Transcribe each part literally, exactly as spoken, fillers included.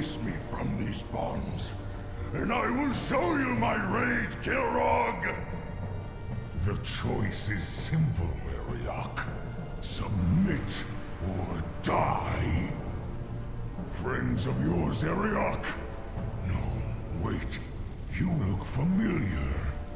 Release me from these bonds, and I will show you my rage, Kilrogg! The choice is simple, Ariok. Submit or die. Friends of yours, Ariok? No, wait. You look familiar.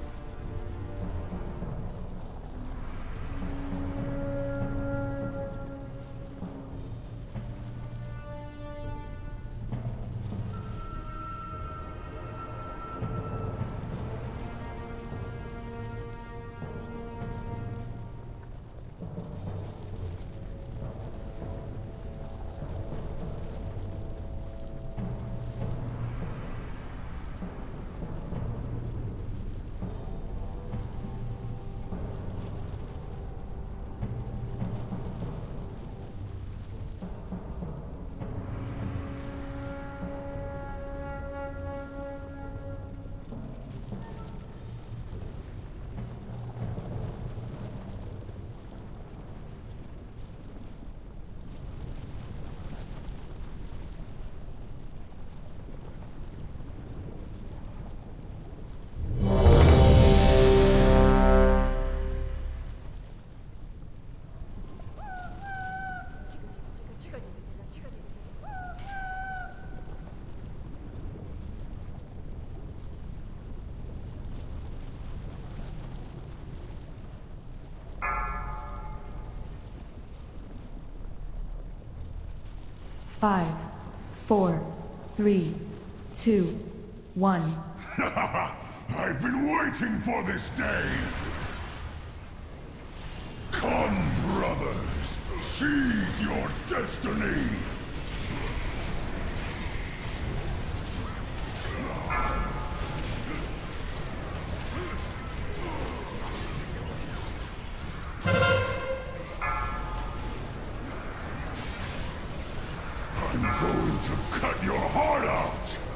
Five, four, three, two, one. I've been waiting for this day! Come, brothers! Seize your destiny! I'm going to cut your heart out!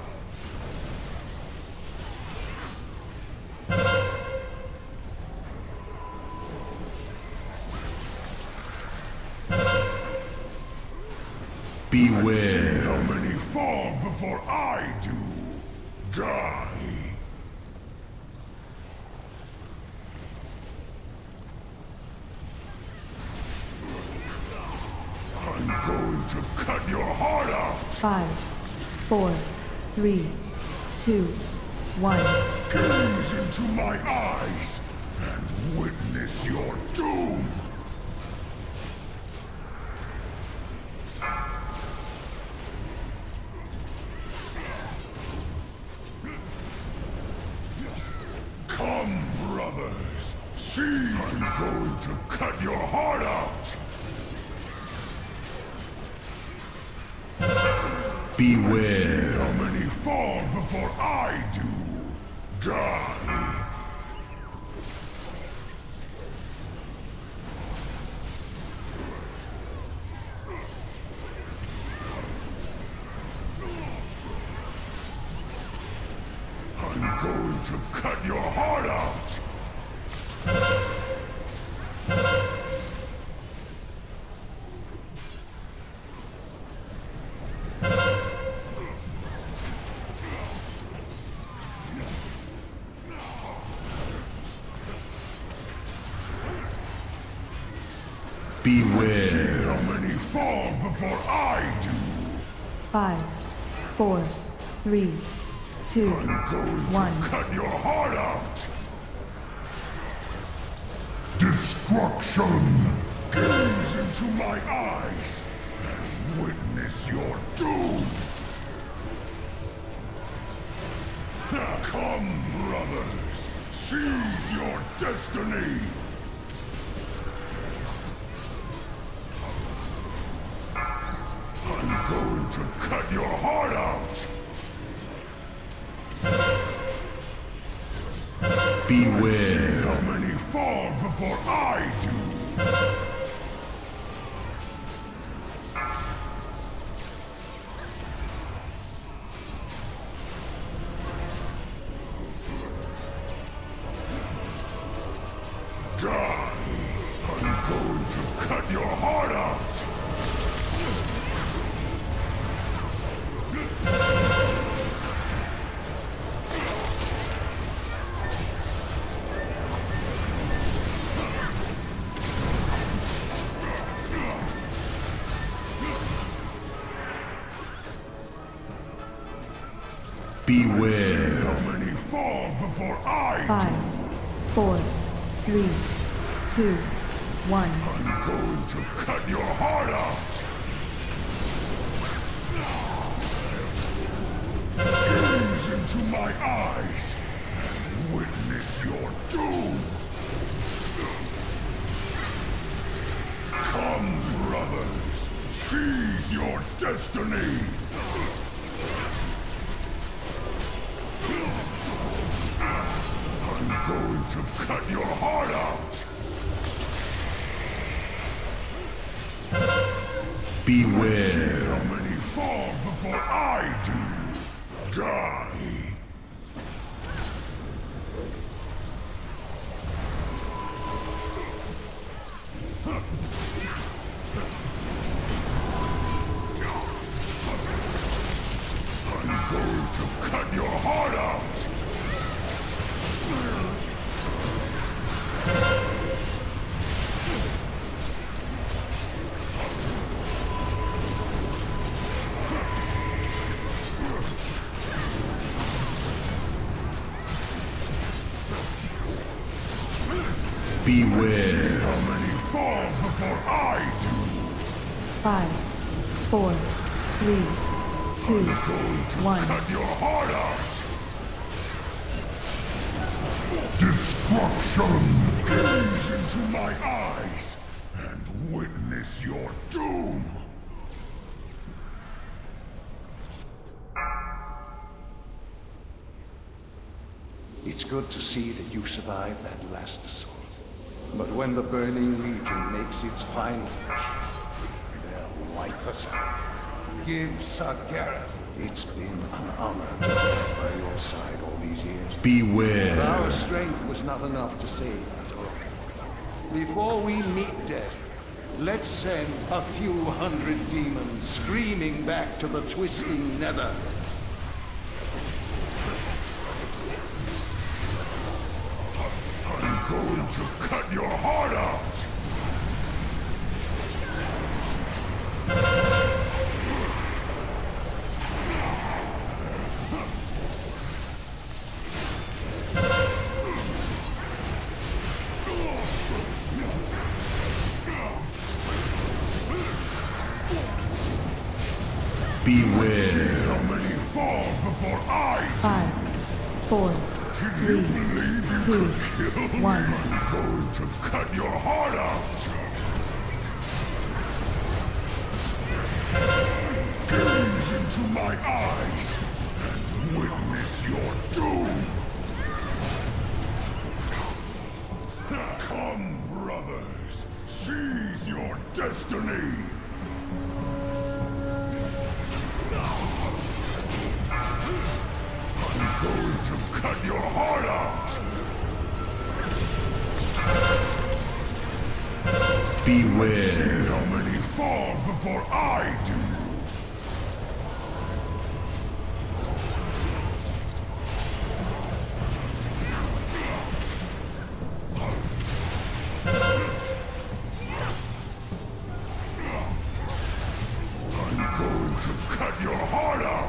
Beware. See how many fall before I do. Die. I'm going to cut your heart out. Five, four, three, two, one. Gaze into my eyes and witness your doom. Come, brothers. See, I'm going to cut your heart out. Beware. See how many fall before I do. Die. I'm going to cut your heart out. Beware. See how many fall before I do. Five, four, three, two, I'm going one. to cut your heart out. Destruction. Gaze into my eyes and witness your doom. Come, brothers. Seize your destiny. I'm going to cut your heart out! Beware. See how many fall before I do! Die! I'm going to cut your heart out! Beware. How many fall before I Five, four, three, two, one. I'm going to cut your heart out! Gaze into my eyes and witness your doom! Come, brothers, seize your destiny! I'm going to cut your heart out! Beware. How many fall before I do? Die! I'm going to cut your heart out! Beware. How many fall before I do? Five, four, three, two, one. Cut your heart out! Destruction! Gaze into my eyes and witness your doom! It's good to see that you survived that last assault. But when the Burning Legion makes its final push, they'll wipe us out. Give Sargeras. It's been an honor to fight by your side all these years. Beware. But our strength was not enough to save us all. Before we meet death, let's send a few hundred demons screaming back to the twisting nether. I'm going to cut your heart out! Beware. How many fall before I Five, four, three, two, one. I'm going to cut your heart out! Gaze into my eyes and witness your doom! Come, brothers, seize your destiny! I'm going to cut your heart out! Beware. How many fall before I do? I'm going to cut your heart out!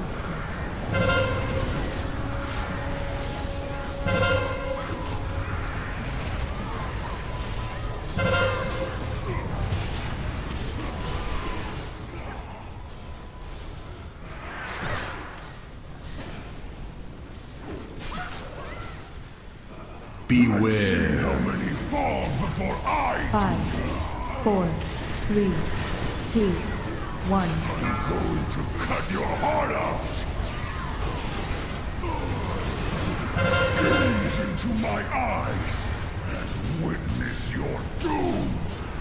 Beware. How many fall before I do? Five, four, three, two, one. I'm going to cut your heart out! Gaze into my eyes and witness your doom!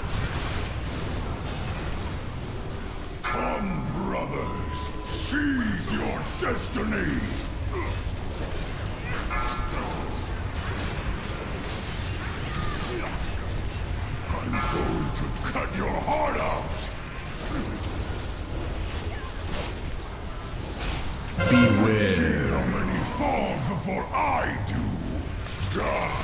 Come, brothers, seize your destiny! I'm going to cut your heart out! Beware. How many fall before I do? Die!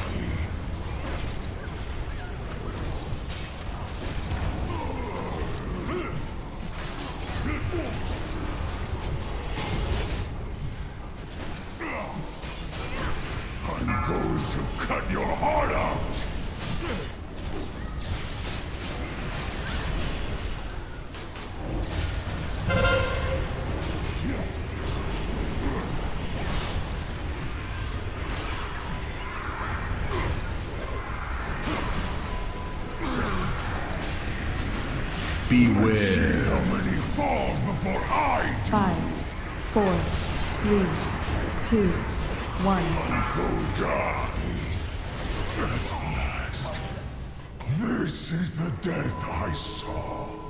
Beware. How many fall before I do? Five, four, three, two, one. Go die. At last. This is the death I saw.